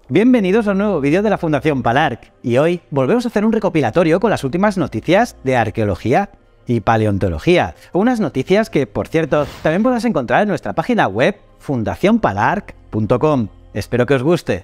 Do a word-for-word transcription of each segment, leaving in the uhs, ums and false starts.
Bienvenidos a un nuevo vídeo de la Fundación Palarc, y hoy volvemos a hacer un recopilatorio con las últimas noticias de arqueología y paleontología. Unas noticias que, por cierto, también podrás encontrar en nuestra página web fundación palarc punto com. Espero que os guste.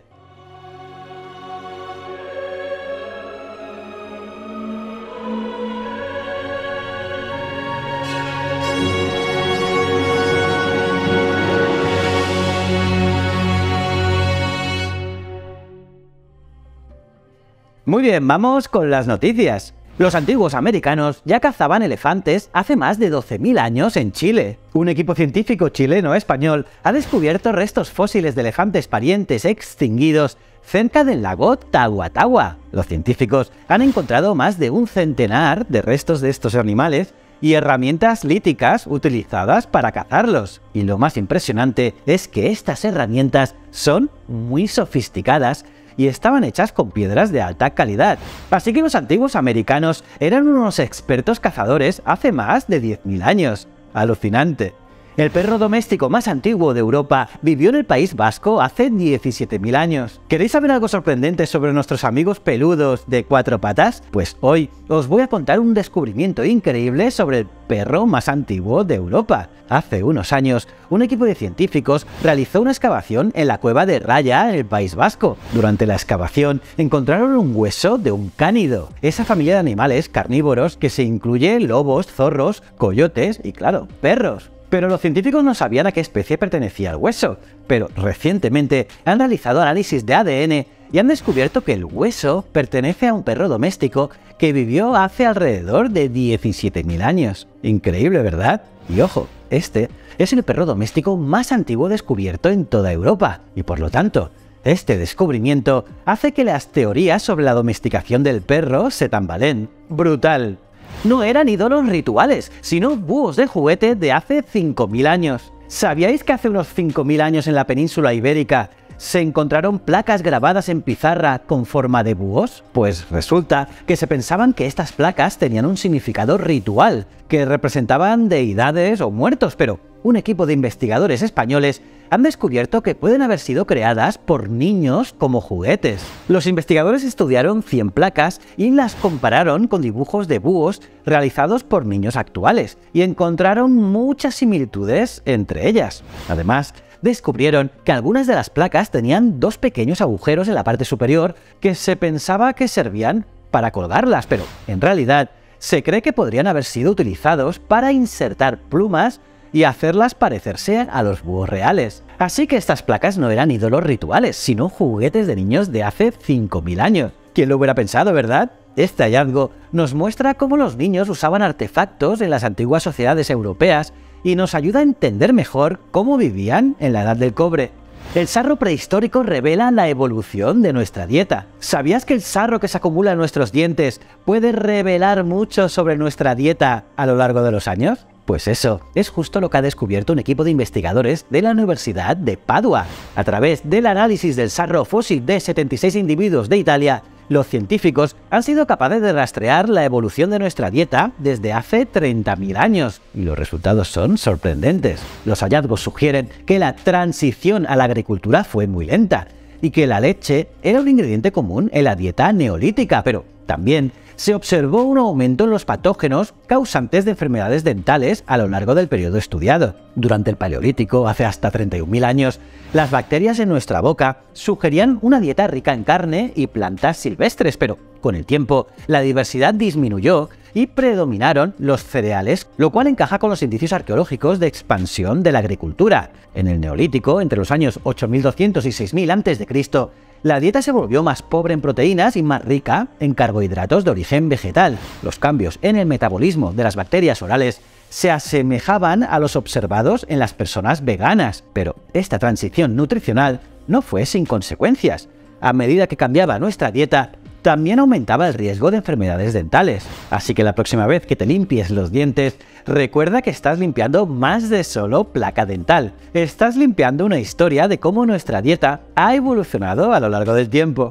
Muy bien, vamos con las noticias. Los antiguos americanos ya cazaban elefantes hace más de doce mil años en Chile. Un equipo científico chileno-español ha descubierto restos fósiles de elefantes parientes extinguidos cerca del lago Tahuatahua. Los científicos han encontrado más de un centenar de restos de estos animales y herramientas líticas utilizadas para cazarlos. Y lo más impresionante es que estas herramientas son muy sofisticadas y estaban hechas con piedras de alta calidad. Así que los antiguos americanos eran unos expertos cazadores hace más de diez mil años. Alucinante. El perro doméstico más antiguo de Europa vivió en el País Vasco hace diecisiete mil años. ¿Queréis saber algo sorprendente sobre nuestros amigos peludos de cuatro patas? Pues hoy os voy a contar un descubrimiento increíble sobre el perro más antiguo de Europa. Hace unos años, un equipo de científicos realizó una excavación en la cueva de Raya, en el País Vasco. Durante la excavación encontraron un hueso de un cánido, esa familia de animales carnívoros que se incluye lobos, zorros, coyotes y, claro, perros. Pero los científicos no sabían a qué especie pertenecía el hueso, pero recientemente han realizado análisis de A D N y han descubierto que el hueso pertenece a un perro doméstico que vivió hace alrededor de diecisiete mil años. Increíble, ¿verdad? Y ojo, este es el perro doméstico más antiguo descubierto en toda Europa, y por lo tanto, este descubrimiento hace que las teorías sobre la domesticación del perro se tambaleen. ¡Brutal! No eran ídolos rituales, sino búhos de juguete de hace cinco mil años. ¿Sabíais que hace unos cinco mil años en la península ibérica se encontraron placas grabadas en pizarra con forma de búhos? Pues resulta que se pensaban que estas placas tenían un significado ritual, que representaban deidades o muertos, pero un equipo de investigadores españoles han descubierto que pueden haber sido creadas por niños como juguetes. Los investigadores estudiaron cien placas y las compararon con dibujos de búhos realizados por niños actuales, y encontraron muchas similitudes entre ellas. Además, descubrieron que algunas de las placas tenían dos pequeños agujeros en la parte superior que se pensaba que servían para colgarlas, pero en realidad se cree que podrían haber sido utilizados para insertar plumas y hacerlas parecerse a los búhos reales. Así que estas placas no eran ídolos rituales, sino juguetes de niños de hace cinco mil años. ¿Quién lo hubiera pensado, verdad? Este hallazgo nos muestra cómo los niños usaban artefactos en las antiguas sociedades europeas y nos ayuda a entender mejor cómo vivían en la Edad del Cobre. El sarro prehistórico revela la evolución de nuestra dieta. ¿Sabías que el sarro que se acumula en nuestros dientes puede revelar mucho sobre nuestra dieta a lo largo de los años? Pues eso es justo lo que ha descubierto un equipo de investigadores de la Universidad de Padua. A través del análisis del sarro fósil de setenta y seis individuos de Italia, los científicos han sido capaces de rastrear la evolución de nuestra dieta desde hace treinta mil años, y los resultados son sorprendentes. Los hallazgos sugieren que la transición a la agricultura fue muy lenta, y que la leche era un ingrediente común en la dieta neolítica, pero también se observó un aumento en los patógenos causantes de enfermedades dentales a lo largo del periodo estudiado. Durante el Paleolítico, hace hasta treinta y un mil años, las bacterias en nuestra boca sugerían una dieta rica en carne y plantas silvestres, pero con el tiempo la diversidad disminuyó y predominaron los cereales, lo cual encaja con los indicios arqueológicos de expansión de la agricultura. En el Neolítico, entre los años ocho mil doscientos y seis mil antes de Cristo, la dieta se volvió más pobre en proteínas y más rica en carbohidratos de origen vegetal. Los cambios en el metabolismo de las bacterias orales se asemejaban a los observados en las personas veganas, pero esta transición nutricional no fue sin consecuencias. A medida que cambiaba nuestra dieta, también aumentaba el riesgo de enfermedades dentales. Así que la próxima vez que te limpies los dientes, recuerda que estás limpiando más de solo placa dental. Estás limpiando una historia de cómo nuestra dieta ha evolucionado a lo largo del tiempo.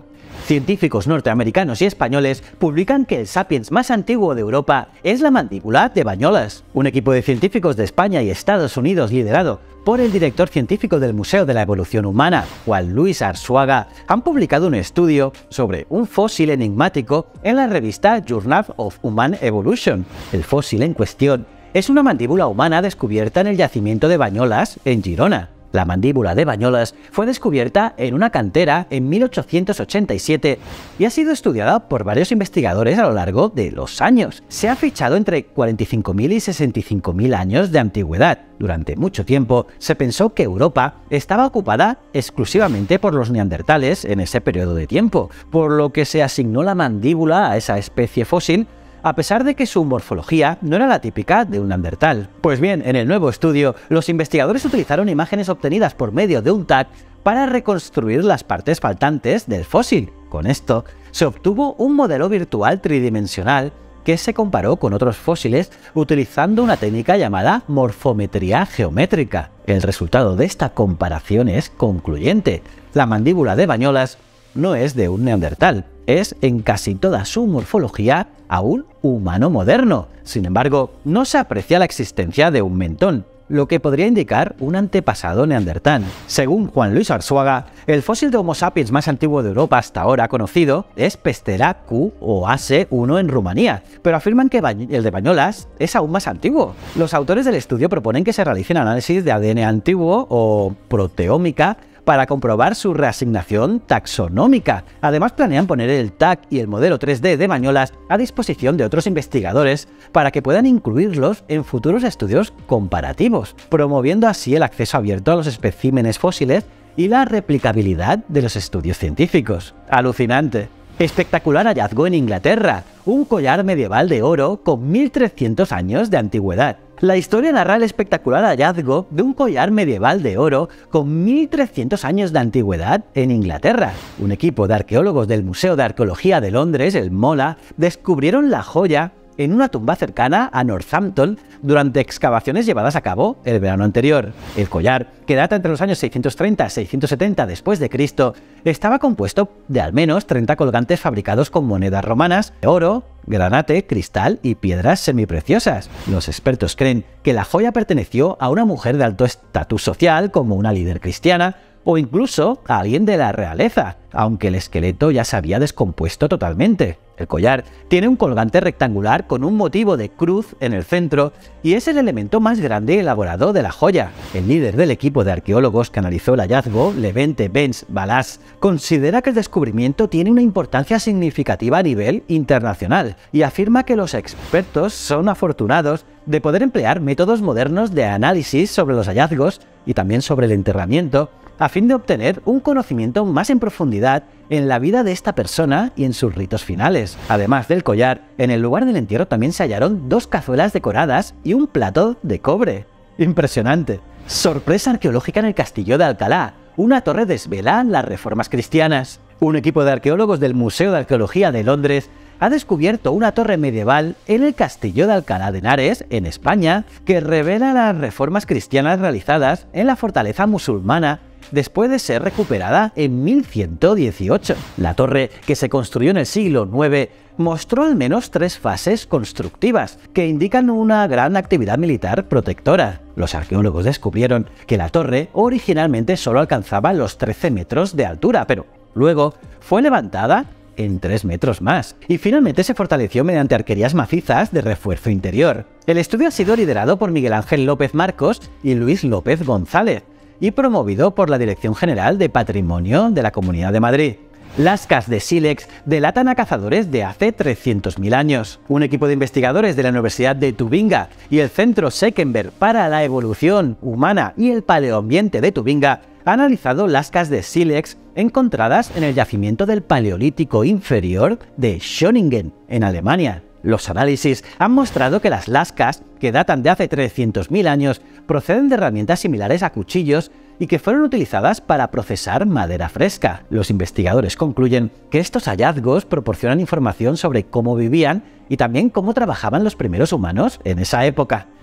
Científicos norteamericanos y españoles publican que el sapiens más antiguo de Europa es la mandíbula de Bañolas. Un equipo de científicos de España y Estados Unidos liderado por el director científico del Museo de la Evolución Humana, Juan Luis Arzuaga, han publicado un estudio sobre un fósil enigmático en la revista Journal of Human Evolution. El fósil en cuestión es una mandíbula humana descubierta en el yacimiento de Bañolas, en Girona. La mandíbula de Bañolas fue descubierta en una cantera en mil ochocientos ochenta y siete y ha sido estudiada por varios investigadores a lo largo de los años. Se ha fichado entre cuarenta y cinco mil y sesenta y cinco mil años de antigüedad. Durante mucho tiempo se pensó que Europa estaba ocupada exclusivamente por los neandertales en ese periodo de tiempo, por lo que se asignó la mandíbula a esa especie fósil, a pesar de que su morfología no era la típica de un neandertal. Pues bien, en el nuevo estudio, los investigadores utilizaron imágenes obtenidas por medio de un tag para reconstruir las partes faltantes del fósil. Con esto, se obtuvo un modelo virtual tridimensional que se comparó con otros fósiles utilizando una técnica llamada morfometría geométrica. El resultado de esta comparación es concluyente. La mandíbula de Bañolas no es de un neandertal, es en casi toda su morfología a un humano moderno. Sin embargo, no se aprecia la existencia de un mentón, lo que podría indicar un antepasado neandertal. Según Juan Luis Arzuaga, el fósil de Homo sapiens más antiguo de Europa hasta ahora conocido es Pestera Q o A S E uno en Rumanía, pero afirman que el de Bañolas es aún más antiguo. Los autores del estudio proponen que se realicen análisis de A D N antiguo o proteómica para comprobar su reasignación taxonómica. Además, planean poner el tag y el modelo tres D de Bañolas a disposición de otros investigadores para que puedan incluirlos en futuros estudios comparativos, promoviendo así el acceso abierto a los especímenes fósiles y la replicabilidad de los estudios científicos. ¡Alucinante! Espectacular hallazgo en Inglaterra, un collar medieval de oro con mil trescientos años de antigüedad. La historia narra el espectacular hallazgo de un collar medieval de oro con mil trescientos años de antigüedad en Inglaterra. Un equipo de arqueólogos del Museo de Arqueología de Londres, el MoLA, descubrieron la joya en una tumba cercana a Northampton durante excavaciones llevadas a cabo el verano anterior. El collar, que data entre los años seiscientos treinta y seiscientos setenta después de Cristo, estaba compuesto de al menos treinta colgantes fabricados con monedas romanas, oro, granate, cristal y piedras semipreciosas. Los expertos creen que la joya perteneció a una mujer de alto estatus social, como una líder cristiana, o incluso a alguien de la realeza, aunque el esqueleto ya se había descompuesto totalmente. El collar tiene un colgante rectangular con un motivo de cruz en el centro y es el elemento más grande y elaborado de la joya. El líder del equipo de arqueólogos que analizó el hallazgo, Levente Benz Balas, considera que el descubrimiento tiene una importancia significativa a nivel internacional y afirma que los expertos son afortunados de poder emplear métodos modernos de análisis sobre los hallazgos y también sobre el enterramiento, a fin de obtener un conocimiento más en profundidad en la vida de esta persona y en sus ritos finales. Además del collar, en el lugar del entierro también se hallaron dos cazuelas decoradas y un plato de cobre. ¡Impresionante! Sorpresa arqueológica en el castillo de Alcalá. Una torre desvela las reformas cristianas. Un equipo de arqueólogos del Museo de Arqueología de Londres ha descubierto una torre medieval en el castillo de Alcalá de Henares, en España, que revela las reformas cristianas realizadas en la fortaleza musulmana después de ser recuperada en mil ciento dieciocho. La torre, que se construyó en el siglo nueve, mostró al menos tres fases constructivas que indican una gran actividad militar protectora. Los arqueólogos descubrieron que la torre originalmente solo alcanzaba los trece metros de altura, pero luego fue levantada en tres metros más, y finalmente se fortaleció mediante arquerías macizas de refuerzo interior. El estudio ha sido liderado por Miguel Ángel López Marcos y Luis López González, y promovido por la Dirección General de Patrimonio de la Comunidad de Madrid. Lascas de sílex delatan a cazadores de hace trescientos mil años. Un equipo de investigadores de la Universidad de Tubinga y el Centro Senckenberg para la Evolución Humana y el Paleoambiente de Tubinga ha analizado lascas de sílex encontradas en el yacimiento del Paleolítico Inferior de Schöningen, en Alemania. Los análisis han mostrado que las lascas, que datan de hace trescientos mil años, proceden de herramientas similares a cuchillos y que fueron utilizadas para procesar madera fresca. Los investigadores concluyen que estos hallazgos proporcionan información sobre cómo vivían y también cómo trabajaban los primeros humanos en esa época.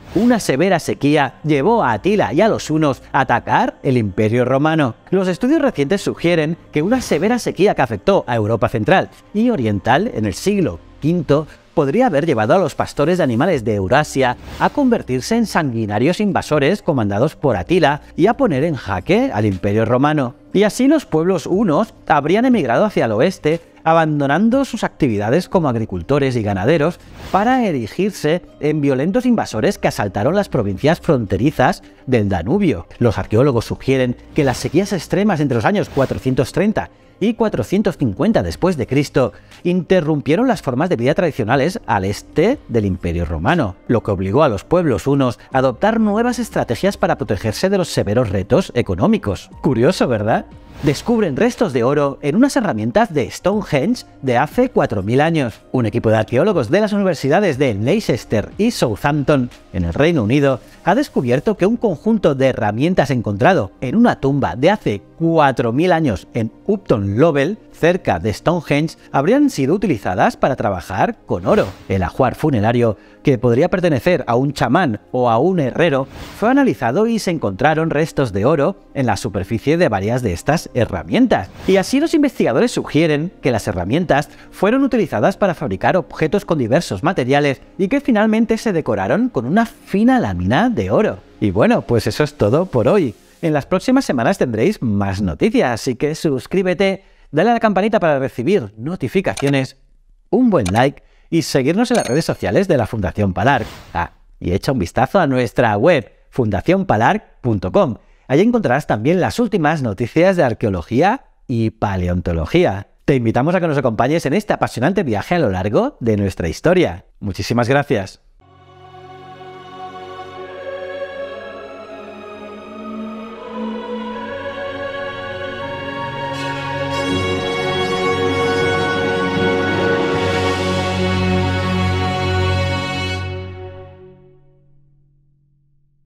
una severa sequía llevó a Atila y a los hunos a atacar el Imperio Romano. Los estudios recientes sugieren que una severa sequía que afectó a Europa central y oriental en el siglo quinto podría haber llevado a los pastores de animales de Eurasia a convertirse en sanguinarios invasores comandados por Atila y a poner en jaque al Imperio Romano. Y así los pueblos hunos habrían emigrado hacia el oeste, abandonando sus actividades como agricultores y ganaderos para erigirse en violentos invasores que asaltaron las provincias fronterizas del Danubio. Los arqueólogos sugieren que las sequías extremas entre los años cuatrocientos treinta y cuatrocientos cincuenta después de Cristo interrumpieron las formas de vida tradicionales al este del Imperio Romano, lo que obligó a los pueblos hunos a adoptar nuevas estrategias para protegerse de los severos retos económicos. Curioso, ¿verdad? Descubren restos de oro en unas herramientas de Stonehenge de hace cuatro mil años. Un equipo de arqueólogos de las universidades de Leicester y Southampton, en el Reino Unido, ha descubierto que un conjunto de herramientas encontrado en una tumba de hace cuatro mil años en Upton Lovell, cerca de Stonehenge, habrían sido utilizadas para trabajar con oro. El ajuar funerario, que podría pertenecer a un chamán o a un herrero, fue analizado y se encontraron restos de oro en la superficie de varias de estas herramientas. Y así los investigadores sugieren que las herramientas fueron utilizadas para fabricar objetos con diversos materiales y que finalmente se decoraron con una fina lámina de oro. Y bueno, pues eso es todo por hoy. En las próximas semanas tendréis más noticias, así que suscríbete, dale a la campanita para recibir notificaciones, un buen like y seguirnos en las redes sociales de la Fundación Palarc. Ah, y echa un vistazo a nuestra web, fundación palarc punto com. Allí encontrarás también las últimas noticias de arqueología y paleontología. Te invitamos a que nos acompañes en este apasionante viaje a lo largo de nuestra historia. Muchísimas gracias.